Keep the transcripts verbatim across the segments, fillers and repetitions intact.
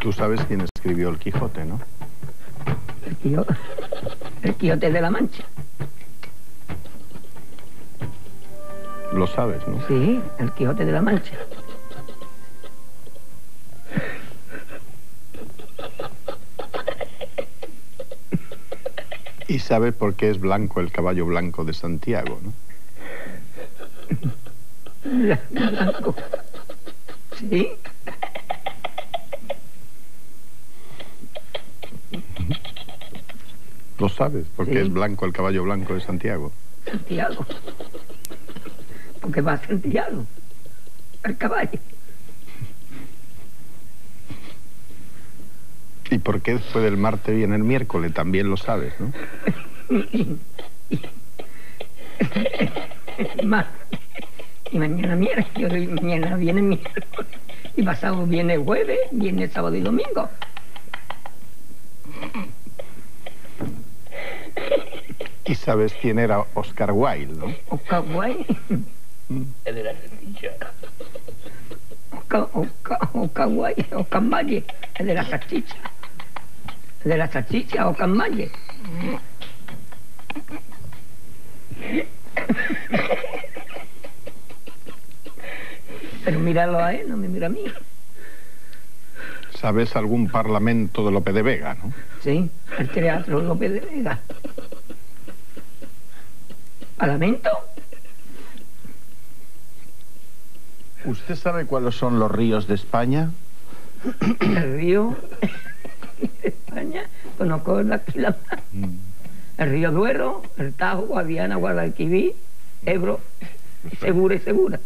Tú sabes quién escribió El Quijote, ¿no? El Quijote, el Quijote de la Mancha. Lo sabes, ¿no? Sí, El Quijote de la Mancha. Y sabes por qué es blanco el caballo blanco de Santiago, ¿no? Blanco. Sí. Lo sabes, porque Sí. es blanco el caballo blanco de Santiago. Santiago. Porque va a Santiago. El caballo. ¿Y por qué después del martes viene el miércoles? También lo sabes, ¿no? Ma- Y mañana miércoles, y mañana viene miércoles. Y pasado viene jueves, viene sábado y domingo. Y sabes quién era Oscar Wilde, ¿no? Oscar Wilde. Es de la salchicha. Oscar, Oscar, Oscar Wilde, Oscar Malle, el de la salchicha. El de la salchicha, Oscar Malle. Pero míralo a él, no me mira a mí. ¿Sabes algún parlamento de Lope de Vega, no? Sí, el Teatro López de Vega. ¿Parlamento? ¿Usted sabe cuáles son los ríos de España? El río de España, conozco la, la, el río Duero, el Tajo, Guadiana, Guadalquivir, Ebro, Segura y Segura.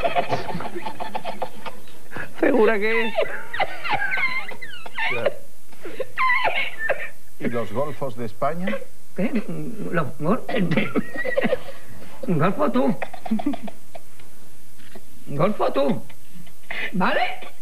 ¿Segura que es? ¿Y los golfos de España? ¿Qué? Los golfos. Golfo tú. Golfo tú. ¿Vale?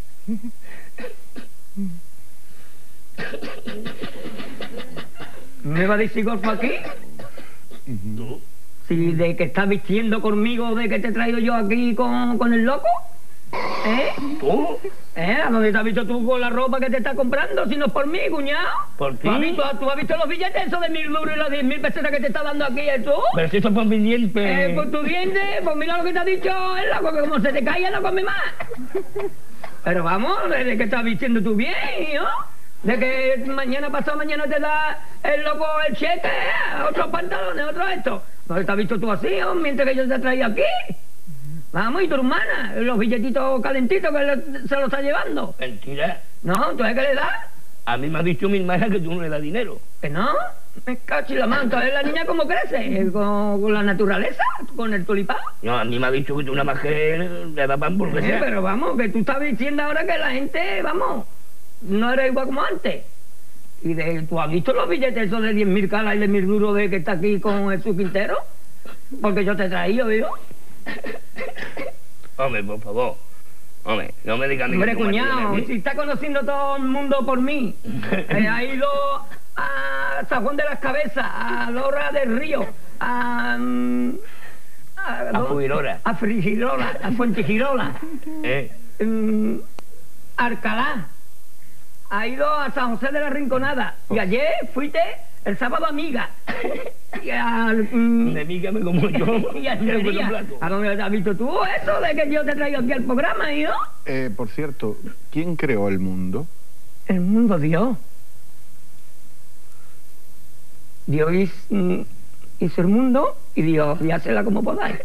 ¿Me va a decir golfo aquí? ¿Tú? Si de que estás vistiendo conmigo, de que te he traído yo aquí con, con el loco. ¿Eh? ¿Tú? ¿Eh? ¿A dónde te has visto tú con la ropa que te estás comprando? Si no es por mí, cuñado. ¿Por ti? ¿Tú has visto, tú has visto los billetes esos de mil duros y las diez mil pesetas que te está dando aquí, ¿eh, tú? Pero si eso es por mi diente. Eh, por tu diente, pues mira lo que te ha dicho el loco, que como se te caiga no come más. Pero vamos, de que estás vistiendo tú bien, ¿no? De que mañana pasado mañana te da el loco el cheque, ¿eh? Otros pantalones, otro esto. ¿No te has visto tú así, ¿no? Mientras que yo te traía aquí? Vamos, y tu hermana, los billetitos calentitos que le- se los está llevando. Mentira. ¿No? ¿Entonces qué le das? A mí me ha dicho mi hermana que tú no le das dinero. ¿Que no? Me cacho en la mano. Entonces la niña cómo crece, con, con la naturaleza, con el tulipán. No, a mí me ha dicho que tú una mujer le da pan por que Eh, sea. pero vamos, que tú estás diciendo ahora que la gente, vamos, no era igual como antes. Y de, ¿tú has visto los billetes esos de diez mil calas y de mil duros de que está aquí con Jesús Quintero? Porque yo te he traído, ¿yo? Hombre, por favor. Hombre, no me digas a mí Hombre, que tú me cuñado, tienes si aquí. está conociendo todo el mundo por mí. Eh, ha ido a San Juan de las Cabezas, a Lora del Río, a... mm, A Fuirola. A Frigirola, a Fuentigirola, ¿Eh? mm, Alcalá. Ha ido a San José de la Rinconada. Y ayer fuiste el sábado a Miga. Y al... mm, De mí que me como yo. y a Quiero que Almería. lo plato. ¿A dónde has visto tú eso de que yo te traigo aquí al programa, yo? Eh, por cierto, ¿quién creó el mundo? El mundo, Dios. Dios hizo, mm, hizo el mundo y Dios y hacela como podáis.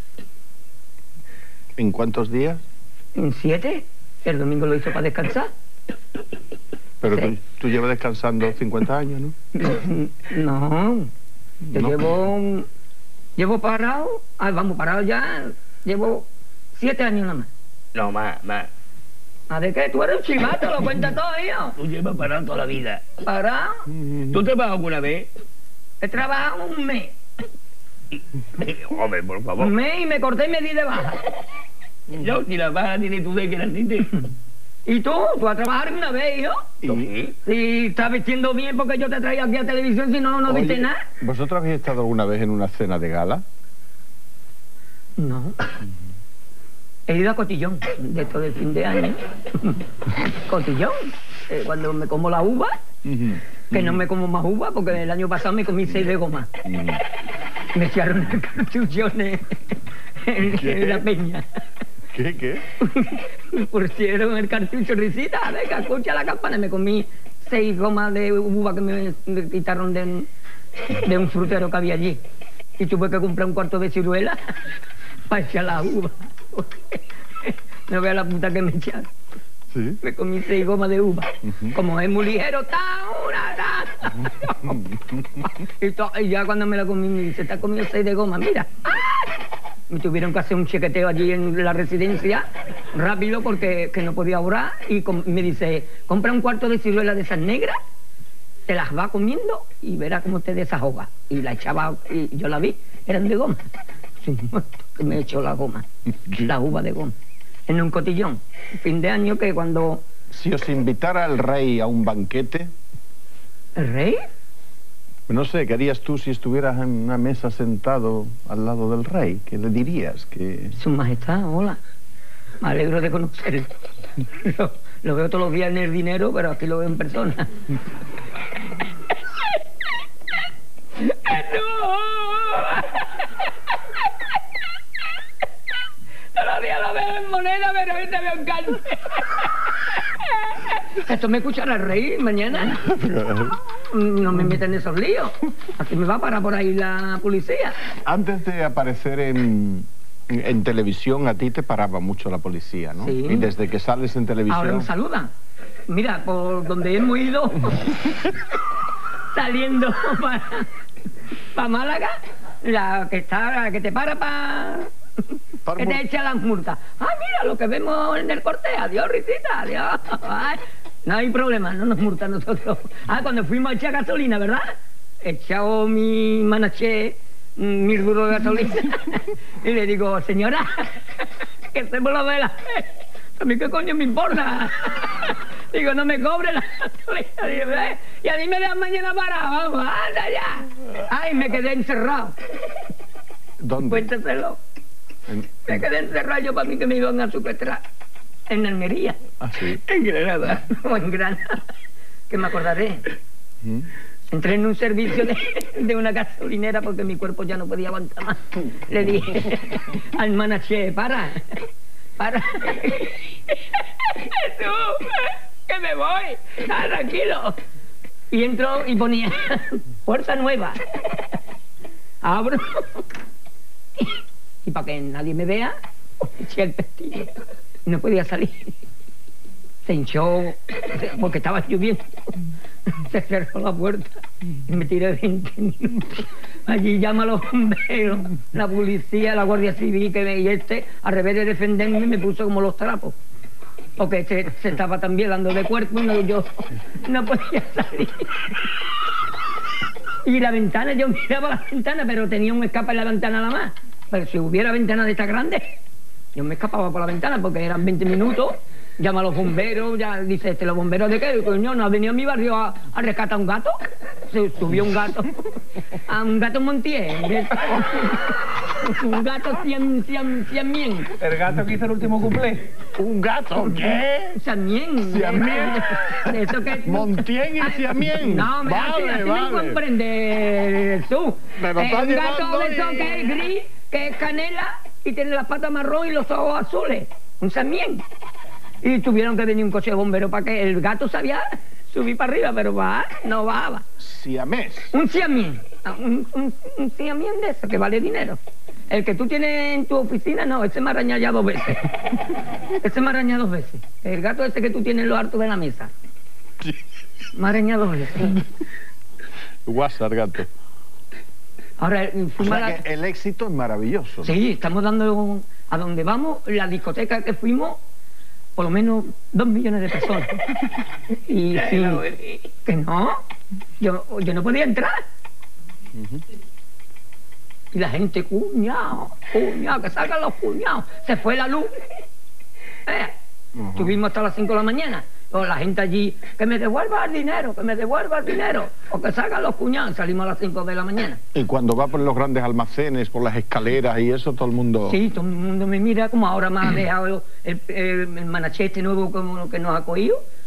¿En cuántos días? En siete, el domingo lo hizo para descansar. Pero Sí. tú, tú llevas descansando cincuenta años, ¿no? No, yo No. llevo, mm, llevo parado, ah, vamos, parado ya, llevo siete años nada más. No, más, más. ¿A de qué? Tú eres un chivato, lo cuenta todo, hijo. Tú llevas parado toda la vida. Parado, ¿Tú trabajas alguna vez? he trabajado un mes, Hombre, por favor. un mes y me corté y me di de baja. Yo, si la baja tienes tú de que naciste. ¿Y tú? ¿Tú vas a trabajar una vez, hijo? Y- Sí. Si estás vistiendo bien porque yo te traigo aquí a televisión, si no, no Oye, viste nada. ¿vosotros habéis estado alguna vez en una cena de gala? No. He ido a Cotillón, de todo el fin de año. Cotillón. eh, cuando me como la uva, Ujú. que no me como más uva, porque el año pasado me comí seis de goma. Ujú. Me echaron el cartucho en, en- ¿Qué? en la peña. ¿Qué, qué? Me pusieron el cartucho, risita, venga, escucha la campana. Me comí seis gomas de uva que me, me quitaron de, un- de un frutero que había allí. Y tuve que comprar un cuarto de ciruela para echar la uva. No veas la puta que me echaron. Sí. Me comí seis gomas de uva. Ujú. Como es muy ligero, ¡ta! ¡Una! ¡Ta! y, to- y ya cuando me la comí, me dice, te has comido seis de goma, mira. ¡Ah! Me tuvieron que hacer un chequeteo allí en la residencia, rápido, porque que no podía orar. Y com- me dice, compra un cuarto de ciruela de esas negras, te las va comiendo y verás cómo te desahoga. Y la echaba, y yo la vi, eran de goma. Sí, muerto, que me echó la goma, la uva de goma, en un cotillón. Fin de año que cuando Si os invitara el rey a un banquete, el rey, no sé, ¿qué harías tú si estuvieras en una mesa sentado al lado del rey? ¿Qué le dirías? Que su majestad, hola, me alegro de conocerlo. Lo, lo veo todos los días en el dinero, pero aquí lo veo en persona. Todos los días lo veo en moneda, pero hoy te veo en carne. Esto me escuchará el rey mañana. No me meten en esos líos. Aquí me va a parar por ahí la policía. Antes de aparecer en, en televisión, a ti te paraba mucho la policía, ¿no? Sí. Y desde que sales en televisión... Ahora me saludan. Mira, por donde hemos ido, saliendo para pa Málaga, la que está, la que te para para... Para que mu- te echa las multas. Ah, mira lo que vemos en el corte. Adiós, risita, adiós. Ay, no hay problema, no nos multan nosotros. Ah, cuando fuimos a echar gasolina, ¿verdad? He echado mi manaché, mil duros de gasolina. Y le digo, señora, que se me lo ve la fe. A mí qué coño me importa. Digo, no me cobre la gasolina. Digo, "Eh, y a mí me dejan mañana parado, vamos, anda ya. Ay, me quedé encerrado. ¿Dónde? Cuéntaselo. En- Me quedé encerrado yo para mí que me iban a secuestrar. En Almería. Ah, sí. En Granada. O en Granada. Que me acordaré. ¿Mm? Entré en un servicio de, de una gasolinera porque mi cuerpo ya no podía aguantar más. Le dije al manaché, para, para. Jesús, que me voy. Ah, tranquilo. Y entro y ponía, puerta nueva. Abro. Y para que nadie me vea, eché el pestillo. No podía salir. Se hinchó porque estaba lloviendo. Se cerró la puerta y me tiré veinte minutos. Allí llama a los bomberos, la policía, la Guardia Civil, que me, y este, al revés de defenderme, me puso como los trapos. Porque este se estaba también dando de cuerpo y no, yo no podía salir. Y la ventana, yo miraba la ventana, pero tenía un escape en la ventana nada más. Pero si hubiera ventana de esta grande, yo me escapaba por la ventana porque eran veinte minutos. Llama a los bomberos, ya dice, este, ¿los bomberos de qué? Coño, ¿no ha venido a mi barrio a, a rescatar a un gato? Se subió un gato, a un gato Montier, de- un gato cien, cien, cien mien. El gato que hizo el último cumple. ¿Un gato? ¿Qué? Ciamien. Ciamien. De eso que... Montien y Ciamien. No, me Vale, así, así vale. me comprende tú. Me lo estás un gato llevando de eso y- que es gris, que es canela y tiene las patas marrón y los ojos azules. Un Ciamien. Y tuvieron que venir un coche de bombero para que el gato sabía subir para arriba, pero va, no bajaba. Siamés. Un Ciamien. Un, un, un Ciamien de eso que vale dinero. El que tú tienes en tu oficina, no, ese me araña ya dos veces. Ese me araña dos veces. El gato ese que tú tienes en lo alto de la mesa. Me araña dos veces. WhatsApp, gato. Ahora, O fuimos a sea la... que el éxito es maravilloso. Sí, estamos dando... A donde vamos, la discoteca que fuimos, por lo menos dos millones de personas. Y sí, que no, yo, yo no podía entrar. Ujú. Y la gente, cuñado, cuñado, que salgan los cuñados. Se fue la luz. Eh, Ujú. Estuvimos hasta las cinco de la mañana. O la gente allí, que me devuelva el dinero, que me devuelva el dinero. O que salgan los cuñados. Salimos a las cinco de la mañana. Y cuando va por los grandes almacenes, por las escaleras y eso, todo el mundo... Sí, todo el mundo me mira, como ahora me ha dejado el, el, el manaché este nuevo como que nos ha cogido.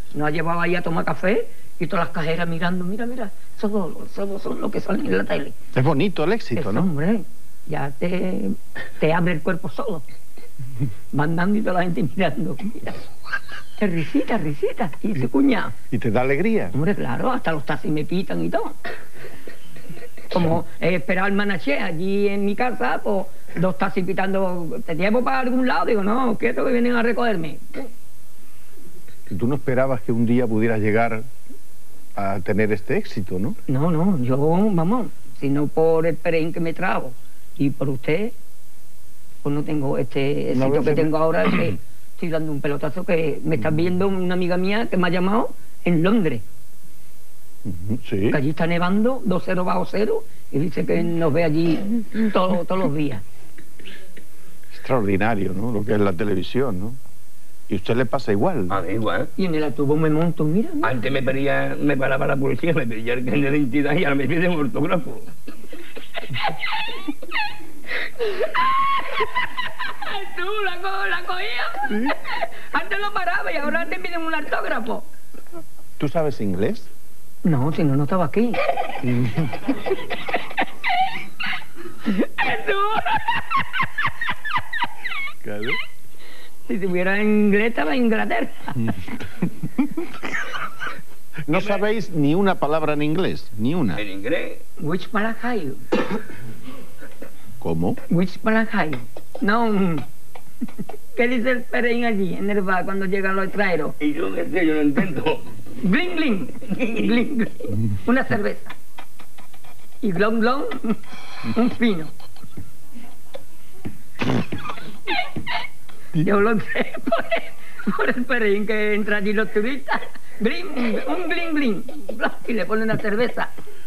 Nos ha llevado ahí a tomar café y todas las cajeras mirando, mira, mira, esos dos, esos dos son los que salen en la tele. Es bonito el éxito, Eso, ¿no? hombre, ya te, te abre el cuerpo solo. Mandando y toda la gente mirando. Mira, qué risita, risita. Y su cuñado. ¿Y te da alegría? Hombre, claro, hasta los taxis me pitan y todo. Como he esperado al manaché allí en mi casa, pues dos taxis pitando, ¿te llevo para algún lado? Digo, no, quiero que vienen a recogerme. ¿Y tú no esperabas que un día pudieras llegar a tener este éxito, no? No, no, yo, vamos, sino por el perín que me trago y por usted, pues no tengo este Una éxito vez que me- tengo ahora, que estoy dando un pelotazo que me está viendo una amiga mía que me ha llamado en Londres, Ujú, sí. que allí está nevando, dos cero bajo cero, y dice que nos ve allí todo- todos los días. Extraordinario, ¿no? Lo que es la televisión, ¿no? Y a usted le pasa igual. A mí igual. Y en el autobús me monto, mira, mira. Antes me pedía, me paraba la policía, me pedía el carnet de identidad y ahora me pide un ortógrafo. ¿Tú la, co la cogías? Antes lo paraba y ahora te piden un autógrafo. ¿Tú sabes inglés? No, si no, no estaba aquí. Claro. Si tuviera inglés, estaba en Inglaterra. No sabéis ni una palabra en inglés, ni una. En inglés. Which Malacayo? ¿Cómo? Which Malacayo? No. ¿Qué dice el pereín allí, en el bar, cuando llegan los extranjeros? Y yo qué sé, yo no entiendo. Gling, gling. Gling, gling. Una cerveza. Y glon, glon, un pino. Yo lo sé por el, por el pereín que entra allí los turistas. Gling, un gling, gling. Y le ponen una cerveza.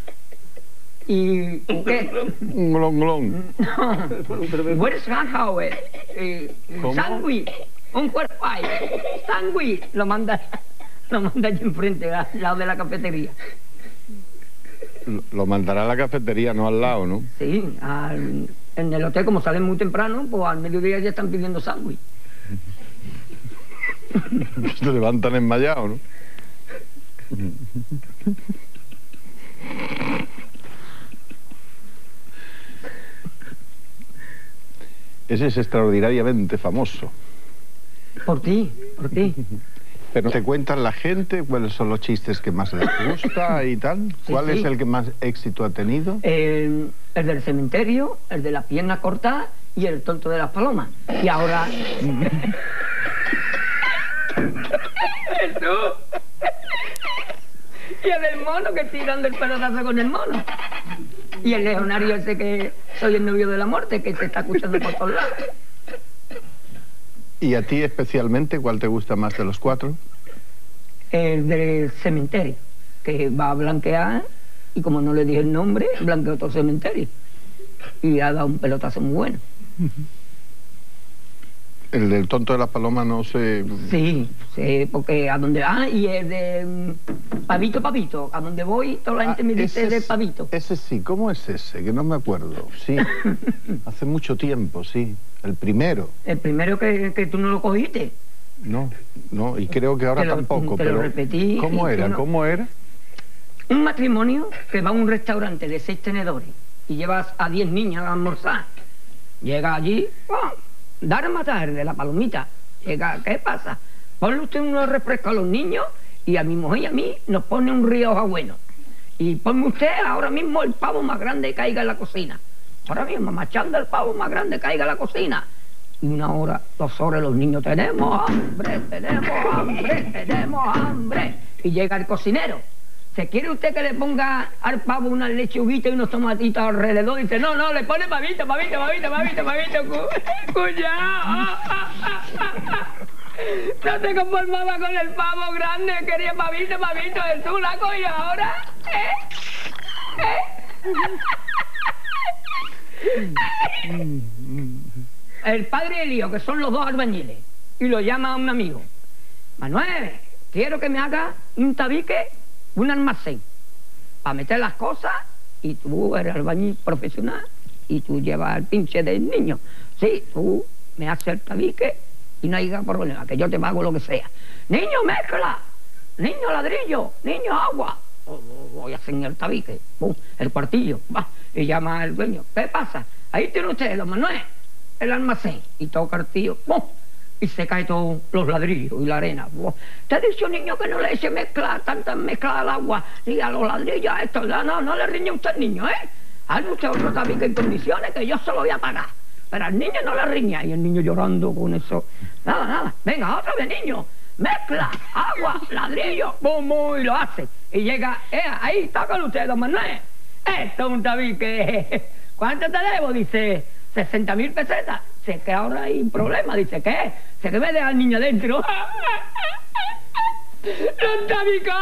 ¿Y qué? Un glon glon. No. Where's Hanhauer? Eh, ¿Cómo? Sándwich. Un cuerpo ahí. Sándwich. Lo manda, lo manda allí enfrente, al lado de la cafetería. Lo- Lo mandará a la cafetería, no al lado, ¿no? Sí, al- en el hotel, como salen muy temprano, pues al mediodía ya están pidiendo sándwich. Se levantan enmayados, ¿no? Ese es extraordinariamente famoso. Por ti, por ti. Pero te cuentan la gente cuáles son los chistes que más les gusta y tal. ¿Cuál sí. es el que más éxito ha tenido? El, el del cementerio, el de las piernas cortadas y el tonto de las palomas. Y ahora... Jesús. Y el del mono, que estoy dando el pelotazo con el mono. Y el legionario ese que soy el novio de la muerte, que se está escuchando por todos lados. ¿Y a ti especialmente cuál te gusta más de los cuatro? El del cementerio, que va a blanquear, y como no le dije el nombre, blanqueó todo el cementerio. Y ha dado un pelotazo muy bueno. El del tonto de las palomas no sé... Sí, sí, porque a donde... Ah, y el de mm, Pavito, Pavito, a donde voy, toda la gente Ah, me dice ese de es- Pavito. Ese sí, ¿cómo es ese? Que no me acuerdo. Sí, hace mucho tiempo, sí. El primero. El primero que, que tú no lo cogiste. No, no, y creo que ahora Te lo- tampoco. te lo pero repetí ¿Cómo y tú era? no- ¿Cómo era? Un matrimonio que va a un restaurante de seis tenedores y llevas a diez niñas a almorzar. Llega allí, ¡pum! Dar a matar de la palomita. Llega, ¿qué pasa? Ponle usted unos refrescos a los niños y a mi mujer y a mí nos pone un río bueno. Y ponme usted ahora mismo el pavo más grande que caiga en la cocina. Ahora mismo, machando el pavo más grande que caiga en la cocina. Y una hora, dos horas, los niños, tenemos hambre, tenemos hambre, tenemos hambre. Y llega el cocinero. ¿Se quiere usted que le ponga al pavo unas lechuguitas y unos tomatitos alrededor? Y dice, no, no, le pone pavito, pavito, pavito, pavito, pavito, cu cuñado. No se conformaba con el pavo grande, quería pavito, pavito, Jesús, la coño ahora. ¿Eh? ¿Eh? El padre y el hijo, que son los dos albañiles, y lo llama a un amigo. Manuel, quiero que me haga un tabique, un almacén, para meter las cosas, y tú eres albañil profesional, y tú llevas el pinche del niño. Sí, tú me haces el tabique, y no hay problema, que yo te pago lo que sea. Niño, mezcla. niño ladrillo, niño agua. Voy a hacer el tabique, pum, el cuartillo, va, y llama al dueño. ¿Qué pasa? Ahí tiene usted, don Manuel, el almacén. Y toca el tío, pum, y se cae todos los ladrillos y la arena. Buah. Te ha dicho, niño, que no le eche mezcla, tanta mezcla al agua, ni a los ladrillos, a esto. No, no, no le riñe usted al niño, ¿eh? Hazme usted otro tabique en condiciones que yo se lo voy a pagar. Pero al niño no le riña. Y el niño llorando con eso. Nada, nada. Venga, otra vez, niño. Mezcla, agua, ladrillo, bum, bum, y lo hace. Y llega, eh, ahí, tócalo usted, don Manuel. Esto es un tabique. ¿Cuánto te debo? Dice, sesenta mil pesetas. Sé que ahora hay un problema. Dice, ¿qué? Se que me deja al niño adentro. ¡Los tabicos!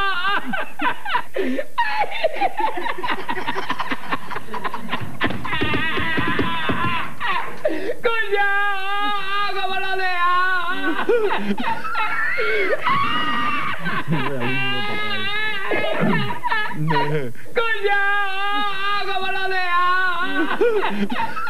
¡Coño! ¡Cómo lo deja! ¡Coño! ¡Cómo lo deja!